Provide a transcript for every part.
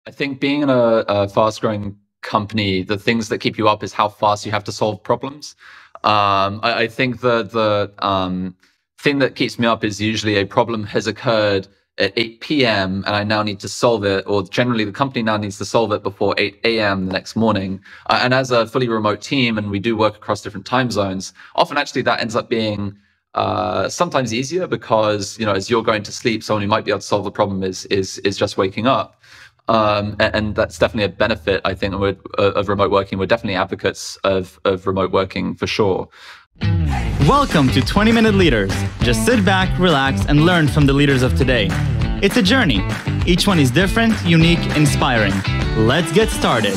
I think being in a fast-growing company, the things that keep you up is how fast you have to solve problems. I think the thing that keeps me up is usually a problem has occurred at 8 p.m. and I now need to solve it, or generally the company now needs to solve it before 8 a.m. the next morning. And as a fully remote team, and we do work across different time zones, often actually that ends up being sometimes easier because, as you're going to sleep, someone who might be able to solve the problem is just waking up. And that's definitely a benefit, I think, of remote working. We're definitely advocates of remote working for sure. Welcome to 20-Minute Leaders. Just sit back, relax, and learn from the leaders of today. It's a journey. Each one is different, unique, inspiring. Let's get started.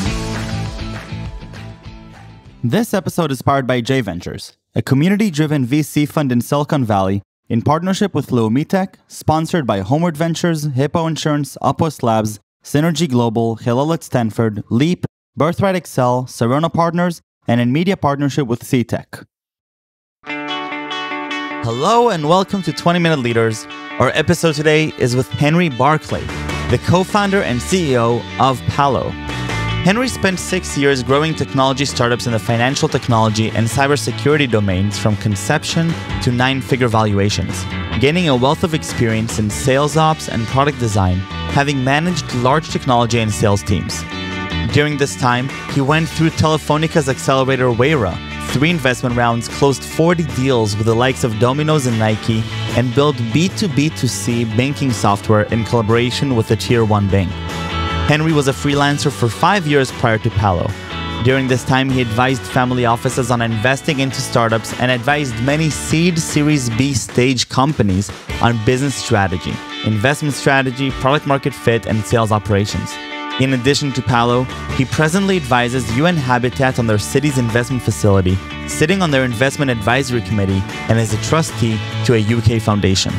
This episode is powered by J Ventures, a community-driven VC fund in Silicon Valley in partnership with Leumi Tech, sponsored by Homeward Ventures, Hippo Insurance, Upwest Labs, Synergy Global, Hillel at Stanford, Leap, Birthright Excel, Serona Partners, and in media partnership with CTech. Hello and welcome to 20-Minute Leaders. Our episode today is with Henry Barclay, the co-founder and CEO of Palo. Henry spent 6 years growing technology startups in the financial technology and cybersecurity domains from conception to 9-figure valuations, gaining a wealth of experience in sales ops and product design, having managed large technology and sales teams. During this time, he went through Telefonica's accelerator Wayra, 3 investment rounds, closed 40 deals with the likes of Domino's and Nike, and built B2B2C banking software in collaboration with a Tier 1 bank. Henry was a freelancer for 5 years prior to Palo. During this time, he advised family offices on investing into startups and advised many seed Series B stage companies on business strategy, investment strategy, product market fit, and sales operations. In addition to Palo, he presently advises UN Habitat on their city's investment facility, sitting on their investment advisory committee, and is a trustee to a UK foundation.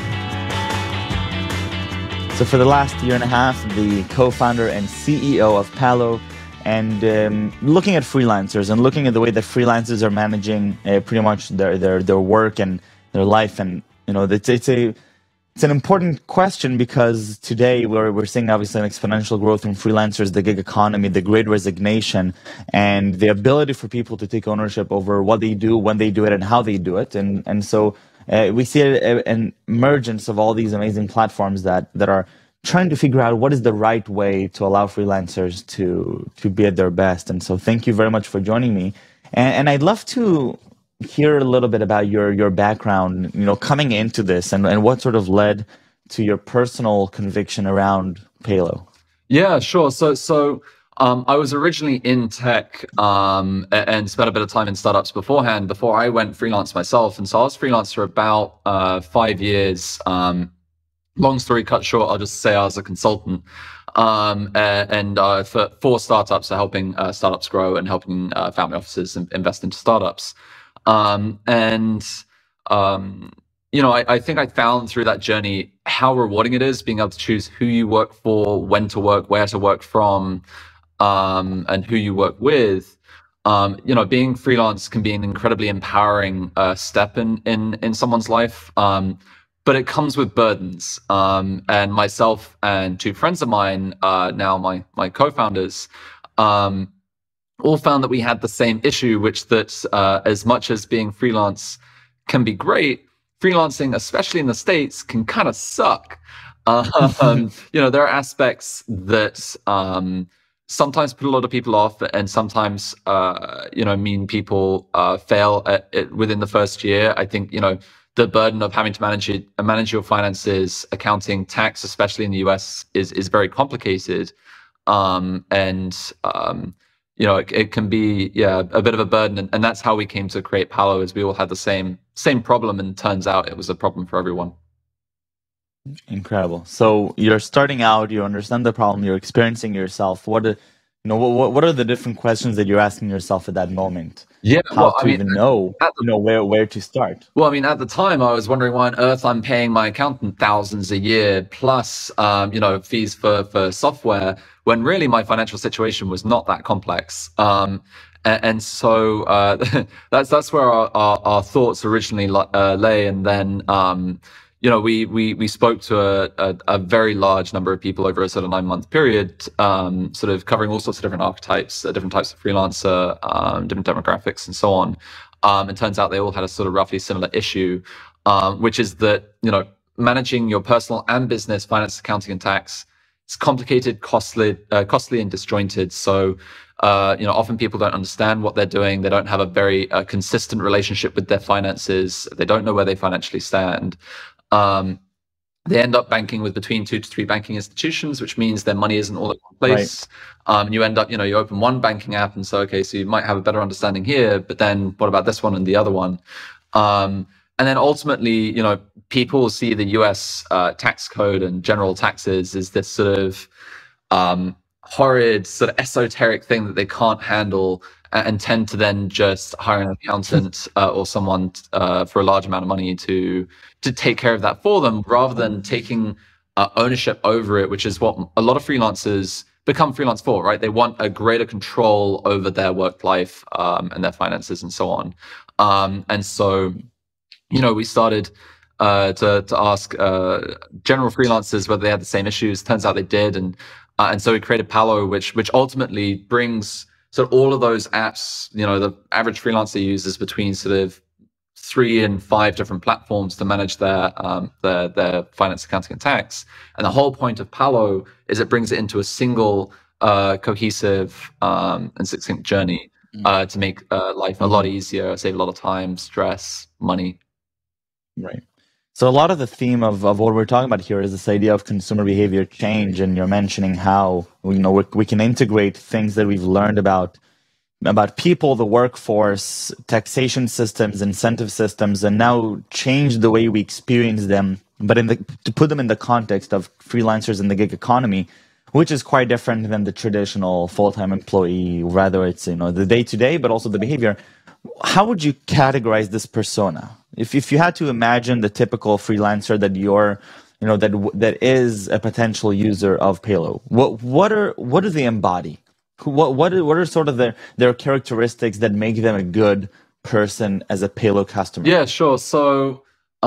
So for the last year and a half, the co-founder and CEO of Palo, and looking at freelancers and looking at the way that freelancers are managing pretty much their work and their life, and it's an important question because today we're seeing obviously an exponential growth in freelancers, the gig economy, the great resignation, and the ability for people to take ownership over what they do, when they do it, and how they do it. And so we see an emergence of all these amazing platforms that are trying to figure out what is the right way to allow freelancers to be at their best. And so thank you very much for joining me. And I'd love to hear a little bit about your background, coming into this, and what sort of led to your personal conviction around Palo. Yeah, sure. So I was originally in tech and spent a bit of time in startups beforehand, before I went freelance myself. And so I was freelance for about 5 years. Long story cut short, I'll just say I was a consultant for 4 startups, so helping startups grow and helping family offices invest into startups. I think I found through that journey how rewarding it is being able to choose who you work for, when to work, where to work from, and who you work with. Being freelance can be an incredibly empowering step in someone's life, but it comes with burdens. And myself and 2 friends of mine, now my co-founders, all found that we had the same issue, which that as much as being freelance can be great, freelancing, especially in the States, can kind of suck. There are aspects that sometimes put a lot of people off, and sometimes mean people fail at it within the first year. I think the burden of having to manage your finances, accounting, tax, especially in the US, is very complicated, it can be a bit of a burden, and that's how we came to create Palo. Is we all had the same problem, and turns out it was a problem for everyone. Incredible. So you're starting out, you understand the problem, you're experiencing yourself. What are the different questions that you're asking yourself at that moment? Where to start? Well, at the time, I was wondering why on earth I'm paying my accountant thousands a year plus, fees for software, when really my financial situation was not that complex. And so that's where our thoughts originally lay. And then, we spoke to a very large number of people over a sort of 9-month period, sort of covering all sorts of different archetypes, different types of freelancer, different demographics, and so on. It turns out they all had a sort of roughly similar issue, which is that managing your personal and business finance, accounting, and tax, it's complicated, costly, and disjointed. So, often people don't understand what they're doing. They don't have a very consistent relationship with their finances. They don't know where they financially stand. They end up banking with between 2 to 3 banking institutions, which means their money isn't all in one place. Right. You end up, you open one banking app and say, okay, so you might have a better understanding here, but then what about this one and the other one? And then ultimately, people see the US tax code and general taxes as this sort of horrid, sort of esoteric thing that they can't handle, and tend to then just hire an accountant or someone for a large amount of money to take care of that for them, rather than taking ownership over it, which is what a lot of freelancers become freelance for, right? They want a greater control over their work life and their finances and so on. And so, we started to ask general freelancers whether they had the same issues. Turns out they did, and so we created Palo, which ultimately brings sort of all of those apps. The average freelancer uses between sort of 3 and 5 different platforms to manage their finance, accounting, and tax. And the whole point of Palo is it brings it into a single, cohesive, and succinct journey to make life a lot easier, save a lot of time, stress, money. Right. So a lot of the theme of what we're talking about here is this idea of consumer behavior change, and you're mentioning how we can integrate things that we've learned about people, the workforce, taxation systems, incentive systems, and now change the way we experience them, but to put them in the context of freelancers in the gig economy, which is quite different than the traditional full-time employee. Rather, it's the day-to-day, but also the behavior. How would you categorize this persona? If you had to imagine the typical freelancer that that is a potential user of Palo, what do they embody? What are sort of their characteristics that make them a good person as a Palo customer? Yeah, sure. So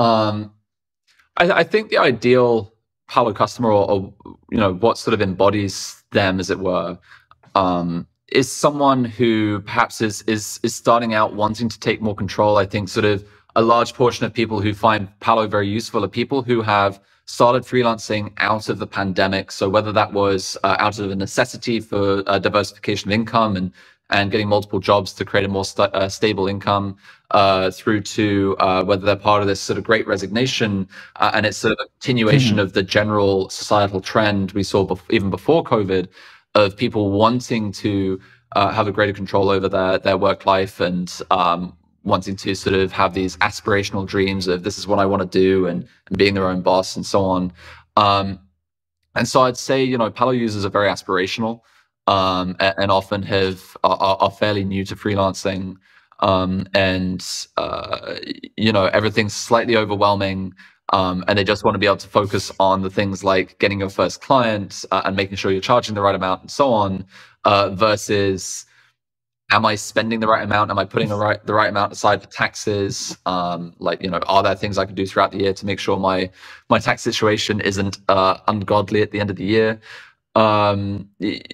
I think the ideal Palo customer, or what sort of embodies them, as it were, is someone who perhaps is starting out wanting to take more control. I think sort of a large portion of people who find Palo very useful are people who have started freelancing out of the pandemic. So whether that was out of a necessity for diversification of income and getting multiple jobs to create a more stable income, through to whether they're part of this sort of great resignation, and it's sort of a continuation of the general societal trend we saw even before COVID, of people wanting to have a greater control over their work life, and wanting to sort of have these aspirational dreams of this is what I want to do, and being their own boss and so on. And so I'd say, Palo users are very aspirational, and often are fairly new to freelancing. And everything's slightly overwhelming. And they just want to be able to focus on the things like getting your first client, and making sure you're charging the right amount and so on, versus, am I spending the right amount? Am I putting the right amount aside for taxes? Are there things I can do throughout the year to make sure my tax situation isn't ungodly at the end of the year? I'd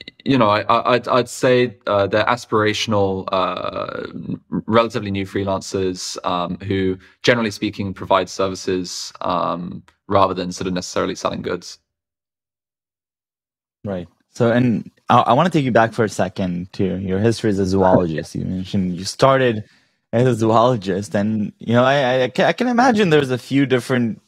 say they're aspirational, relatively new freelancers who, generally speaking, provide services rather than sort of necessarily selling goods. Right. So, and I want to take you back for a second to your history as a zoologist. You mentioned you started as a zoologist, and I can imagine there's a few different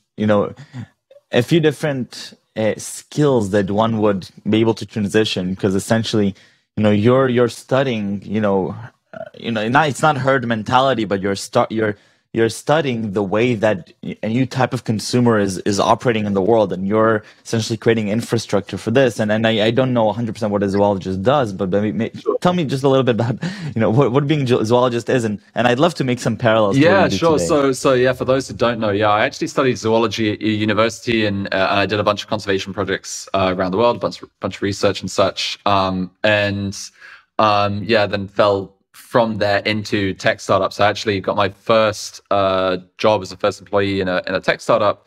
skills that one would be able to transition, because essentially, you're studying, it's not herd mentality, but you're studying the way that a new type of consumer is operating in the world, and you're essentially creating infrastructure for this. And I don't know 100% what a zoologist does, but tell me just a little bit about what being a zoologist is, and I'd love to make some parallels. Yeah, sure. So yeah, for those who don't know, I actually studied zoology at university, and I did a bunch of conservation projects around the world, a bunch of research and such, then fell from there into tech startups. I actually got my first job as a first employee in a tech startup,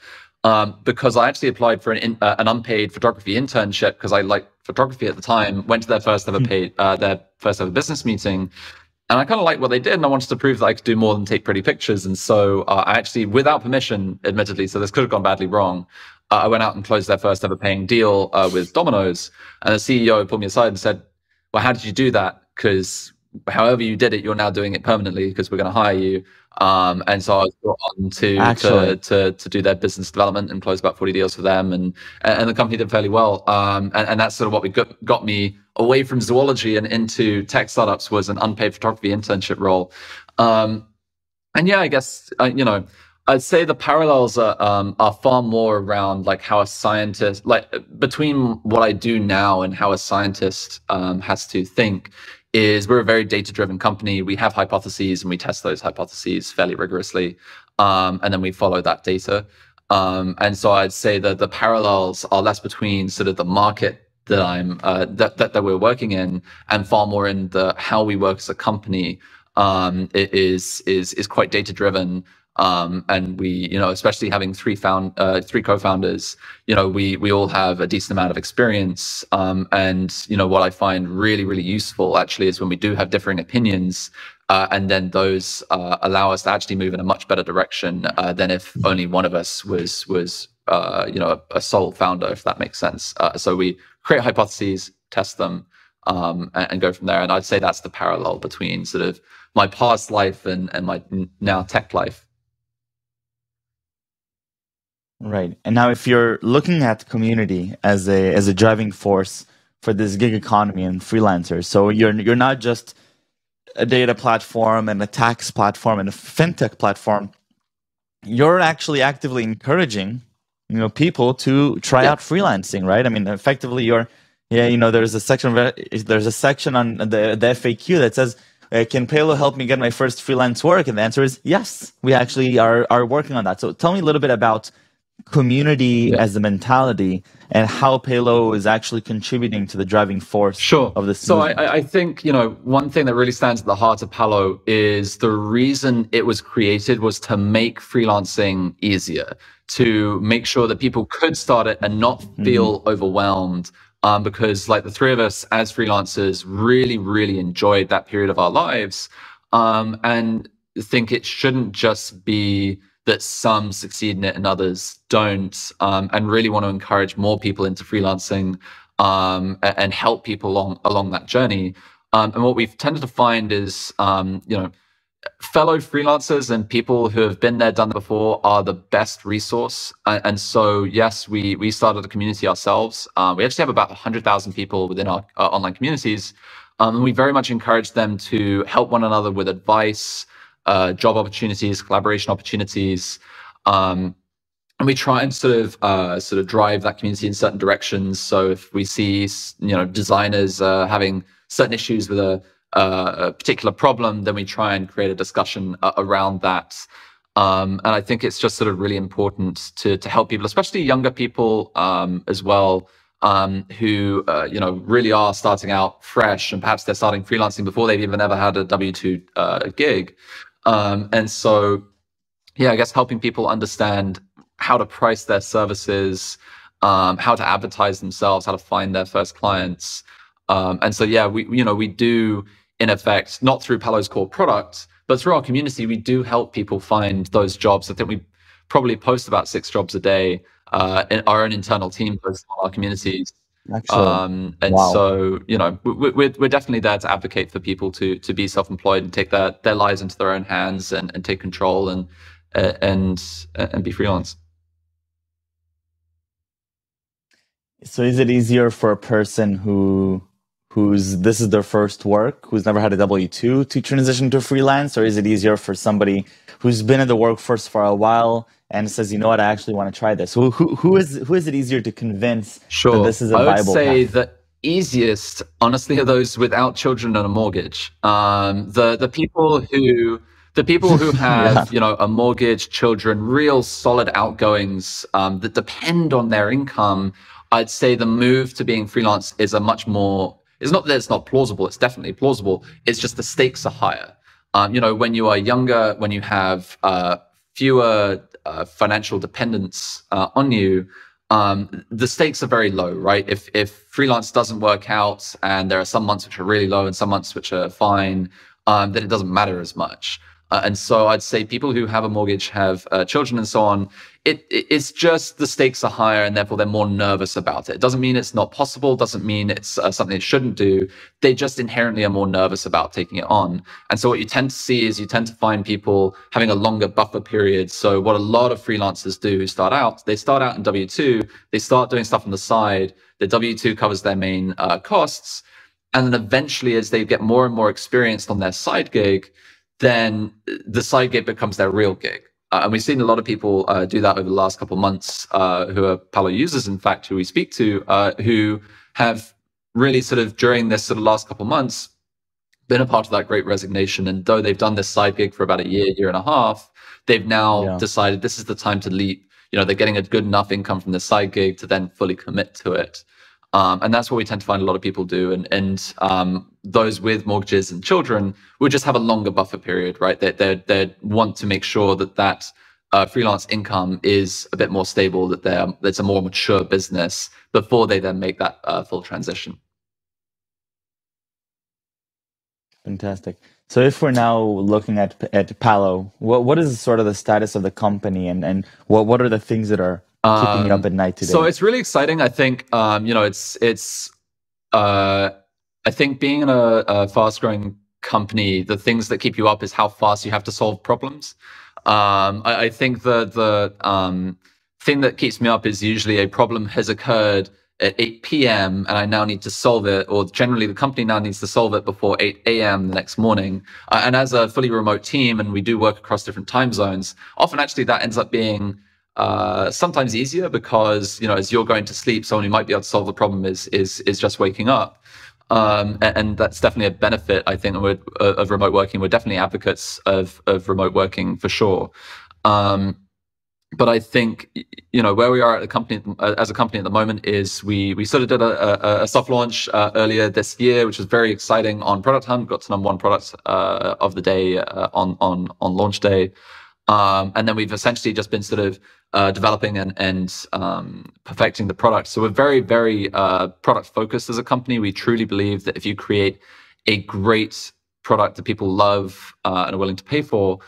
because I actually applied for an unpaid photography internship because I liked photography at the time. Went to their first ever business meeting, and I kind of liked what they did, and I wanted to prove that I could do more than take pretty pictures. And so I actually, without permission, admittedly, so this could have gone badly wrong, I went out and closed their first ever paying deal with Domino's. And the CEO pulled me aside and said, "Well, how did you do that? Because however you did it, you're now doing it permanently because we're going to hire you." And so I was brought on to do their business development and close about 40 deals for them, and the company did fairly well. And that's sort of what got me away from zoology and into tech startups, was an unpaid photography internship role. And yeah, I guess I'd say the parallels are far more around like how a scientist, like between what I do now and how a scientist has to think. Is we're a very data-driven company. We have hypotheses and we test those hypotheses fairly rigorously, and then we follow that data. And so I'd say that the parallels are less between sort of the market that I'm that we're working in, and far more in the how we work as a company. It is quite data-driven. And we, especially having three co-founders, we all have a decent amount of experience. And what I find really, really useful actually is when we do have differing opinions, and then those allow us to actually move in a much better direction than if only one of us was a sole founder, if that makes sense. So we create hypotheses, test them, and go from there. And I'd say that's the parallel between sort of my past life and my now tech life. Right. And now if you're looking at community as a driving force for this gig economy and freelancers, so you're not just a data platform and a tax platform and a fintech platform, you're actually actively encouraging, people to try out freelancing, right? I mean, effectively there's a section on the FAQ that says, can Palo help me get my first freelance work? And the answer is yes, we actually are working on that. So tell me a little bit about community as a mentality and how Palo is actually contributing to the driving force of this. So I think, one thing that really stands at the heart of Palo is the reason it was created was to make freelancing easier, to make sure that people could start it and not feel overwhelmed. Because like the three of us as freelancers really, really enjoyed that period of our lives, and think it shouldn't just be that some succeed in it and others don't, and really want to encourage more people into freelancing and help people along that journey. And what we've tended to find is, fellow freelancers and people who have been there, done that before are the best resource. And so, yes, we started a community ourselves. We actually have about 100,000 people within our online communities. And we very much encourage them to help one another with advice, job opportunities, collaboration opportunities, and we try and sort of drive that community in certain directions. So if we see designers having certain issues with a particular problem, then we try and create a discussion around that. And I think it's just sort of really important to help people, especially younger people as well, who really are starting out fresh, and perhaps they're starting freelancing before they've even ever had a W-2 gig. And so, I guess helping people understand how to price their services, how to advertise themselves, how to find their first clients. And so, we do, in effect, not through Palo's core product, but through our community, we do help people find those jobs. I think we probably post about 6 jobs a day. In our own internal team posts on our communities. So, we're definitely there to advocate for people to be self-employed and take their lives into their own hands and take control and be freelance. So is it easier for a person who's this is their first work, who's never had a W-2 to transition to freelance, or is it easier for somebody who's been in the workforce for a while and says, I actually want to try this? Who is it easier to convince that this is a viable path? I would say the easiest, honestly, are those without children and a mortgage. The people who have a mortgage, children, real solid outgoings that depend on their income. I'd say the move to being freelance is a much more. It's not that it's not plausible. It's definitely plausible. It's just the stakes are higher. When you are younger, when you have fewer financial dependence on you, the stakes are very low, right? If freelance doesn't work out, and there are some months which are really low and some months which are fine, then it doesn't matter as much. And so I'd say people who have a mortgage, have children and so on, it's just the stakes are higher and therefore they're more nervous about it. It doesn't mean it's not possible, doesn't mean it's something they shouldn't do. They just inherently are more nervous about taking it on. And so what you tend to see is you tend to find people having a longer buffer period. So what a lot of freelancers do who start out, they start out in W-2, they start doing stuff on the side. The W-2 covers their main costs. And then eventually, as they get more and more experienced on their side gig, then the side gig becomes their real gig. And we've seen a lot of people do that over the last couple of months, who are Palo users, in fact, who we speak to, who have really sort of during this sort of last couple of months been a part of that great resignation. And though they've done this side gig for about a year and a half, they've now decided this is the time to leap. You know, they're getting a good enough income from the side gig to then fully commit to it. And that's what we tend to find a lot of people do. And those with mortgages and children would just have a longer buffer period, right? They want to make sure that freelance income is a bit more stable, that it's a more mature business before they then make that full transition. Fantastic. So if we're now looking at Palo, what is sort of the status of the company, and what are the things that are keeping you up at night today? So it's really exciting. I think I think being in a fast-growing company, the things that keep you up is how fast you have to solve problems. I think the thing that keeps me up is usually a problem has occurred at 8 p.m. and I now need to solve it, or generally the company now needs to solve it before 8 a.m. the next morning. And as a fully remote team, and we do work across different time zones, often actually that ends up being sometimes easier, because as you're going to sleep, someone who might be able to solve the problem is just waking up. And that's definitely a benefit, I think, of remote working. We're definitely advocates of remote working for sure. But I think, where we are at as a company at the moment is we sort of did a soft launch earlier this year, which was very exciting on Product Hunt. Got to #1 product of the day on launch day. And then we've essentially just been sort of developing and perfecting the product. So we're very, very product focused as a company. We truly believe that if you create a great product that people love and are willing to pay for,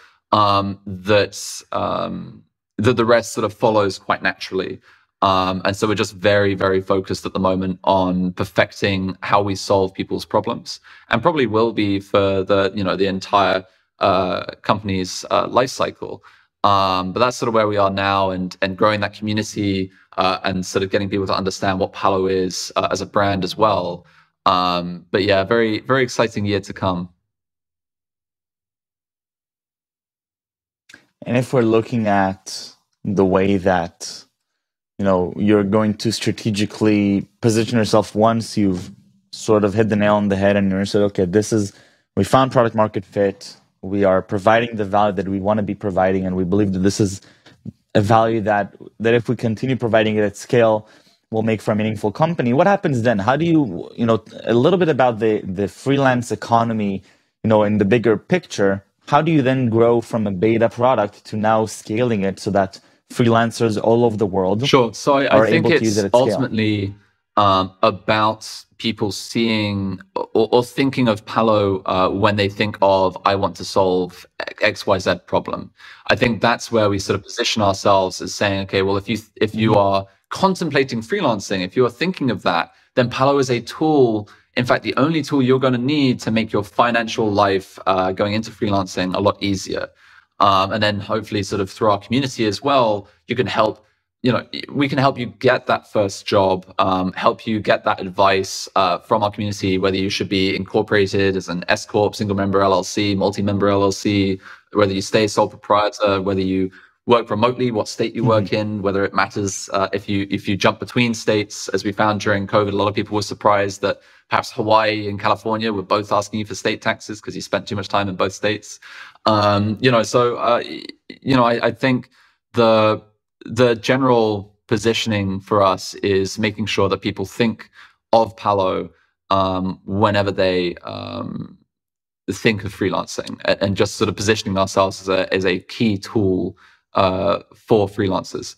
that the rest sort of follows quite naturally. And so we're just very, very focused at the moment on perfecting how we solve people's problems, and probably will be for the entire company's life cycle. But that's sort of where we are now, and growing that community and sort of getting people to understand what Palo is as a brand as well. But yeah, very, very exciting year to come. And if we're looking at the way that, you're going to strategically position yourself once you've sort of hit the nail on the head and you're said, okay, we found product market fit, we are providing the value that we want to be providing, and we believe that this is a value that if we continue providing it at scale, will make for a meaningful company. What happens then? How do you, a little bit about the freelance economy, in the bigger picture, how do you then grow from a beta product to now scaling it so that freelancers all over the world Sure. So I think it's ultimately about people seeing or thinking of Palo when they think of, I want to solve XYZ problem. I think that's where we sort of position ourselves as saying, okay, well, if you are contemplating freelancing, if you are thinking of that, then Palo is a tool. In fact, the only tool you're going to need to make your financial life going into freelancing a lot easier. And then hopefully sort of through our community as well, you can help, we can help you get that first job, help you get that advice from our community, whether you should be incorporated as an S Corp, single member LLC, multi-member LLC, whether you stay sole proprietor, whether you work remotely, what state you work in, whether it matters if you jump between states. As we found during COVID, a lot of people were surprised that perhaps Hawaii and California were both asking you for state taxes because you spent too much time in both states. I think the general positioning for us is making sure that people think of Palo whenever they think of freelancing, and just sort of positioning ourselves as a key tool for freelancers.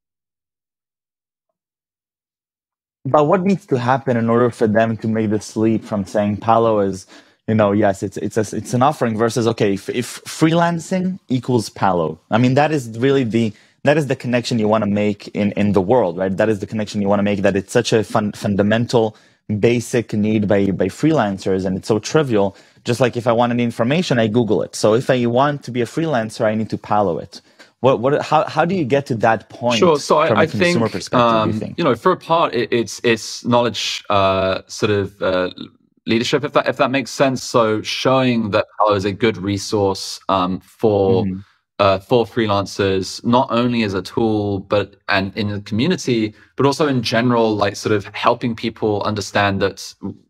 But what needs to happen in order for them to make this leap from saying Palo is, yes, it's an offering versus, okay, if freelancing equals Palo, I mean, that is the connection you want to make in the world, right? That is the connection you want to make, that it's such a fundamental, basic need by freelancers, and it's so trivial. Just like if I want any information, I Google it. So if I want to be a freelancer, I need to Palo it. How do you get to that point? Sure. So from I a consumer think, perspective, you think? For a part, it's knowledge, leadership, if that makes sense. So showing that Palo is a good resource for freelancers, not only as a tool, and in the community, but also in general, like sort of helping people understand that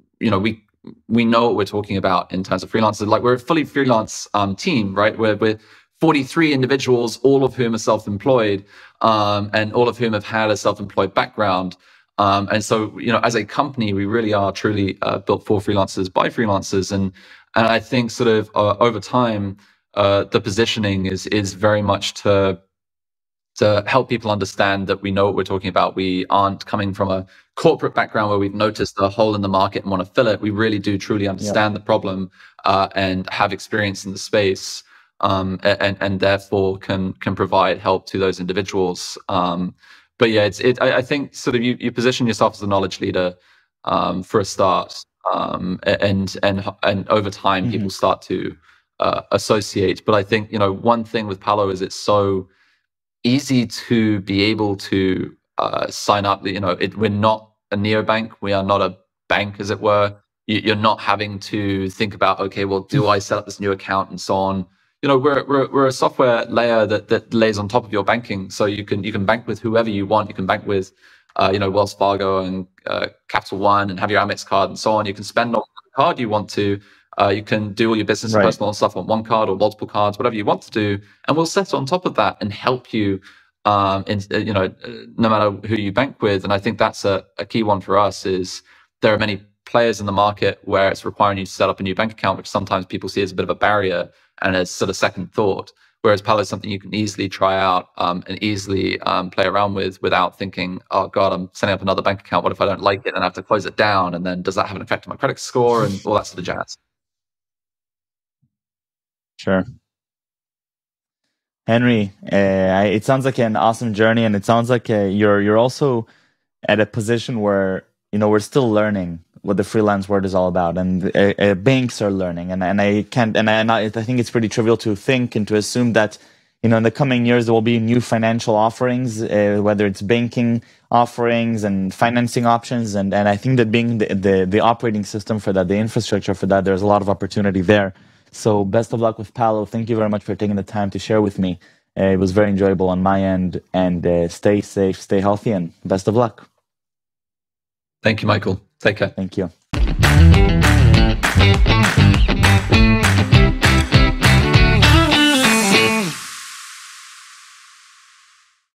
we know what we're talking about in terms of freelancers. Like, we're a fully freelance team, right? We're 43 individuals, all of whom are self-employed, and all of whom have had a self-employed background. And so, as a company, we really are truly built for freelancers by freelancers. And I think sort of over time, the positioning is very much to help people understand that we know what we're talking about. We aren't coming from a corporate background where we've noticed a hole in the market and want to fill it. We really do truly understand the problem and have experience in the space, and therefore can provide help to those individuals. But yeah, I think sort of you position yourself as a knowledge leader for a start, and over time people start to associate. But I think one thing with Palo is it's so easy to be able to sign up. We're not a neobank. We are not a bank, as it were. You're not having to think about, okay, well, do I set up this new account and so on. We're a software layer that lays on top of your banking, so you can bank with whoever you want. You can bank with Wells Fargo and Capital One, and have your Amex card and so on. You can spend on the card you want to. You can do all your business and personal stuff on one card or multiple cards, whatever you want to do, and we'll set on top of that and help you, no matter who you bank with. And I think that's a key one for us. Is there are many players in the market where it's requiring you to set up a new bank account, which sometimes people see as a bit of a barrier and as sort of second thought. Whereas Palo is something you can easily try out and easily play around with without thinking, oh God, I'm setting up another bank account. What if I don't like it and I have to close it down? And then does that have an effect on my credit score and all that sort of jazz? Sure. Henry, it sounds like an awesome journey, and it sounds like you're also at a position where we're still learning what the freelance world is all about, and banks are learning, and I think it's pretty trivial to think and to assume that in the coming years there will be new financial offerings, whether it's banking offerings and financing options, and I think that being the operating system for that, the infrastructure for that, there's a lot of opportunity there. So best of luck with Palo. Thank you very much for taking the time to share with me. It was very enjoyable on my end, and stay safe, stay healthy, and best of luck. Thank you, Michael. Take care. Thank you.